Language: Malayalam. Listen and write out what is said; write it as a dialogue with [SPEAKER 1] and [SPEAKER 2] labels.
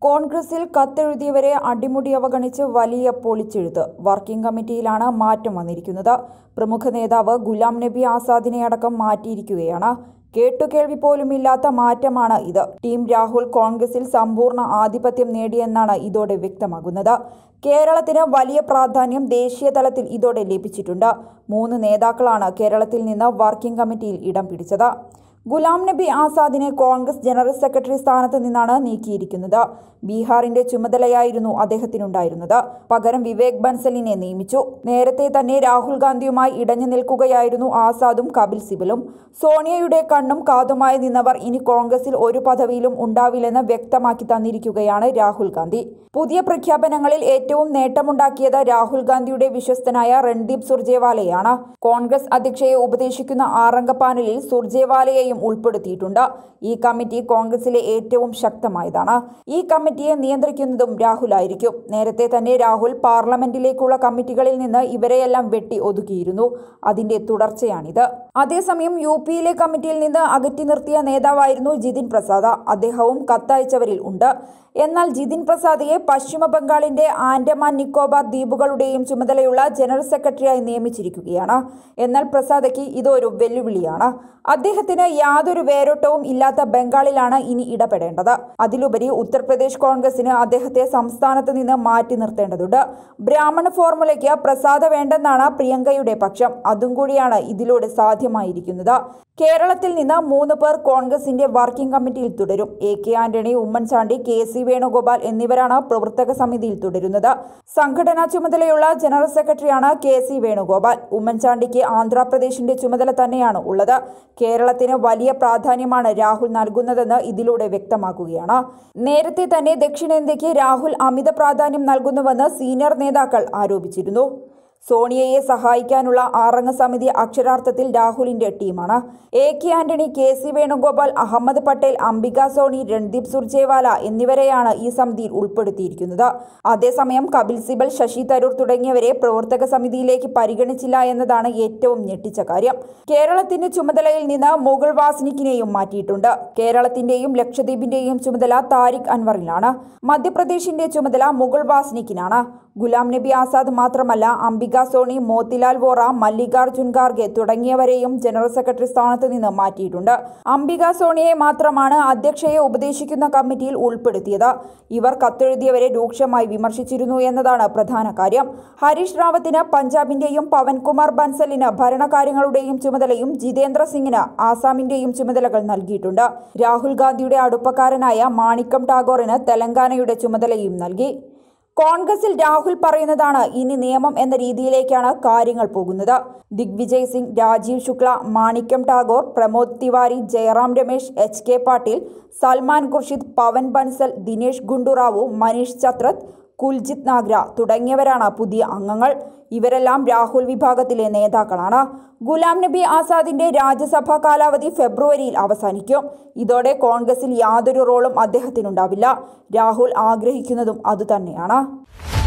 [SPEAKER 1] കോൺഗ്രസിൽ കത്തെഴുതിയവരെ അടിമുടി അവഗണിച്ച് വലിയ പൊളിച്ചെഴുത്ത്. വർക്കിംഗ് കമ്മിറ്റിയിലാണ് മാറ്റം വന്നിരിക്കുന്നത്. പ്രമുഖ നേതാവ് ഗുലാം നബി ആസാദിനെ അടക്കം മാറ്റിയിരിക്കുകയാണ്. കേട്ടുകേൾവി പോലുമില്ലാത്ത മാറ്റമാണ് ഇത്. ടീം രാഹുൽ കോൺഗ്രസിൽ സമ്പൂർണ്ണ ആധിപത്യം നേടിയെന്നാണ് ഇതോടെ വ്യക്തമാകുന്നത്. കേരളത്തിന് വലിയ പ്രാധാന്യം ദേശീയ തലത്തിൽ ഇതോടെ ലഭിച്ചിട്ടുണ്ട്. 3 നേതാക്കളാണ് കേരളത്തിൽ നിന്ന് വർക്കിംഗ് കമ്മിറ്റിയിൽ ഇടം പിടിച്ചത്. ഗുലാം നബി ആസാദിനെ കോൺഗ്രസ് ജനറൽ സെക്രട്ടറി സ്ഥാനത്ത് നിന്നാണ് നീക്കിയിരിക്കുന്നത്. ബീഹാറിന്റെ ചുമതലയായിരുന്നു അദ്ദേഹത്തിനുണ്ടായിരുന്നത്. പകരം വിവേക് ബൻസലിനെ നിയമിച്ചു. നേരത്തെ തന്നെ രാഹുൽ ഗാന്ധിയുമായി ഇടഞ്ഞു നിൽക്കുകയായിരുന്നു ആസാദും കപിൽ സിബലും. സോണിയയുടെ കണ്ണും കാതുമായി നിന്നവർ ഇനി കോൺഗ്രസിൽ ഒരു പദവിയിലും ഉണ്ടാവില്ലെന്ന് വ്യക്തമാക്കി തന്നിരിക്കുകയാണ് രാഹുൽ ഗാന്ധി. പുതിയ പ്രഖ്യാപനങ്ങളിൽ ഏറ്റവും നേട്ടമുണ്ടാക്കിയത് രാഹുൽ ഗാന്ധിയുടെ വിശ്വസ്തനായ രൺദീപ് സുർജേവാലയാണ്. കോൺഗ്രസ് അധ്യക്ഷയെ ഉപദേശിക്കുന്ന 6-അംഗ പാനലിൽ സുർജേവാലയെയും ഉൾപ്പെടുത്തിയിട്ടുണ്ട്. ഈ കമ്മിറ്റി കോൺഗ്രസിലെ ഏറ്റവും ശക്തമായതാണ്. ഈ കമ്മിറ്റിയെ നിയന്ത്രിക്കുന്നതും രാഹുലായിരിക്കും. നേരത്തെ തന്നെ രാഹുൽ പാർലമെന്റിലേക്കുള്ള കമ്മിറ്റികളിൽ നിന്ന് ഇവരെയെല്ലാം വെട്ടി ഒതുക്കിയിരുന്നു. അതിന്റെ തുടർച്ചയാണിത്. അതേസമയം യുപിയിലെ കമ്മിറ്റിയിൽ നിന്ന് അകറ്റി നിർത്തിയ നേതാവായിരുന്നു ജിതിൻ പ്രസാദ്. അദ്ദേഹവും കത്തയച്ചവരിൽ ഉണ്ട്. എന്നാൽ ജിതിൻ പ്രസാദിയെ പശ്ചിമ ബംഗാളിന്റെ ആൻഡമാൻ നിക്കോബാർ ദ്വീപുകളുടെയും ചുമതലയുള്ള ജനറൽ സെക്രട്ടറിയായി നിയമിച്ചിരിക്കുകയാണ്. എന്നാൽ പ്രസാദയ്ക്ക് ഇതൊരു വെല്ലുവിളിയാണ്. അദ്ദേഹത്തിന് യാതൊരു വേരോട്ടവും ഇല്ലാത്ത ബംഗാളിലാണ് ഇനി ഇടപെടേണ്ടത്. അതിലുപരി ഉത്തർപ്രദേശ് കോൺഗ്രസിന് അദ്ദേഹത്തെ സംസ്ഥാനത്ത് നിന്ന് മാറ്റി നിർത്തേണ്ടതുണ്ട്. ബ്രാഹ്മണ ഫോർമുലയ്ക്ക് പ്രസാദ് വേണ്ടെന്നാണ് പ്രിയങ്കയുടെ പക്ഷം. അതും കൂടിയാണ് ഇതിലൂടെ സാധ്യമായിരിക്കുന്നത്. കേരളത്തിൽ നിന്ന് 3 പേർ കോൺഗ്രസിന്റെ വർക്കിംഗ് കമ്മിറ്റിയിൽ തുടരും. AK ആന്റണി, ഉമ്മൻചാണ്ടി, KC വേണുഗോപാൽ എന്നിവരാണ് പ്രവർത്തക സമിതിയിൽ തുടരുന്നത്. സംഘടനാ ചുമതലയുള്ള ജനറൽ സെക്രട്ടറിയാണ് KC വേണുഗോപാൽ. ഉമ്മൻചാണ്ടിക്ക് ആന്ധ്രാപ്രദേശിന്റെ ചുമതല തന്നെയാണ് ഉള്ളത്. കേരളത്തിന് വലിയ പ്രാധാന്യമാണ് രാഹുൽ നൽകുന്നതെന്ന് ഇതിലൂടെ വ്യക്തമാക്കുകയാണ്. നേരത്തെ തന്നെ ദക്ഷിണേന്ത്യയ്ക്ക് രാഹുൽ അമിത പ്രാധാന്യം നൽകുന്നുവെന്ന് സീനിയർ നേതാക്കൾ ആരോപിച്ചിരുന്നു. സോണിയയെ സഹായിക്കാനുള്ള 6-അംഗ സമിതി അക്ഷരാർത്ഥത്തിൽ രാഹുലിന്റെ ടീമാണ്. AK ആന്റണി, KC വേണുഗോപാൽ, അഹമ്മദ് പട്ടേൽ, അംബിക സോണി, രൺദീപ് സുർജേവാല എന്നിവരെയാണ് ഈ സമിതിയിൽ ഉൾപ്പെടുത്തിയിരിക്കുന്നത്. അതേസമയം കപിൽ സിബൽ, ശശി തരൂർ തുടങ്ങിയവരെ പ്രവർത്തക സമിതിയിലേക്ക് പരിഗണിച്ചില്ല എന്നതാണ് ഏറ്റവും ഞെട്ടിച്ച കാര്യം. കേരളത്തിന്റെ ചുമതലയിൽ നിന്ന് മുകുൾ വാസ്നിക്കിനെയും മാറ്റിയിട്ടുണ്ട്. കേരളത്തിന്റെയും ലക്ഷദ്വീപിന്റെയും ചുമതല താരിഖ് അൻവറിനാണ്. മധ്യപ്രദേശിന്റെ ചുമതല മുകുൾ വാസ്നിക്കിനാണ്. ഗുലാം നബി ആസാദ് മാത്രമല്ല, അംബിക സോണി, മോത്തിലാൽ വോറ, മല്ലികാർജുൻ ഖാർഗെ തുടങ്ങിയവരെയും ജനറൽ സെക്രട്ടറി സ്ഥാനത്ത് നിന്ന് മാറ്റിയിട്ടുണ്ട്. അംബിക സോണിയെ മാത്രമാണ് അധ്യക്ഷയെ ഉപദേശിക്കുന്ന കമ്മിറ്റിയിൽ ഉൾപ്പെടുത്തിയത്. ഇവർ കത്തെഴുതിയവരെ രൂക്ഷമായി വിമർശിച്ചിരുന്നു എന്നതാണ് പ്രധാന കാര്യം. ഹരീഷ് റാവത്തിന് പഞ്ചാബിന്റെയും പവൻകുമാർ ബൻസലിന് ഭരണകാര്യങ്ങളുടെയും ചുമതലയും ജിതേന്ദ്ര സിംഗിന് ആസാമിന്റെയും ചുമതലകൾ നൽകിയിട്ടുണ്ട്. രാഹുൽ ഗാന്ധിയുടെ അടുപ്പക്കാരനായ മാണിക്കം ടാഗോറിന് തെലങ്കാനയുടെ ചുമതലയും നൽകി. കോൺഗ്രസിൽ രാഹുൽ പറയുന്നതാണ് ഇനി നിയമം എന്ന രീതിയിലേക്കാണ് കാര്യങ്ങൾ പോകുന്നത്. ദിഗ്വിജയ് സിംഗ്, രാജീവ് ശുക്ല, മാണിക്യം ടാഗോർ, പ്രമോദ് തിവാരി, ജയറാം രമേശ്, HK പാട്ടീൽ, സൽമാൻ ഖുർഷിദ്, പവൻ ബൻസൽ, ദിനേശ് ഗുണ്ടുറാവു, മനീഷ് ചത്രത്ത്, കുൽജിത് നാഗ്ര തുടങ്ങിയവരാണ് പുതിയ അംഗങ്ങൾ. ഇവരെല്ലാം രാഹുൽ വിഭാഗത്തിലെ നേതാക്കളാണ്. ഗുലാം നബി ആസാദിന്റെ രാജ്യസഭാ കാലാവധി ഫെബ്രുവരിയിൽ അവസാനിക്കും. ഇതോടെ കോൺഗ്രസിൽ യാതൊരു റോളും അദ്ദേഹത്തിനുണ്ടാവില്ല. രാഹുൽ ആഗ്രഹിക്കുന്നതും അതുതന്നെയാണ്.